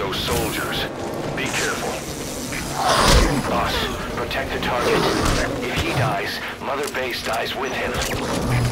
those soldiers. Be careful. Boss, protect the target. If he dies, Mother Base dies with him.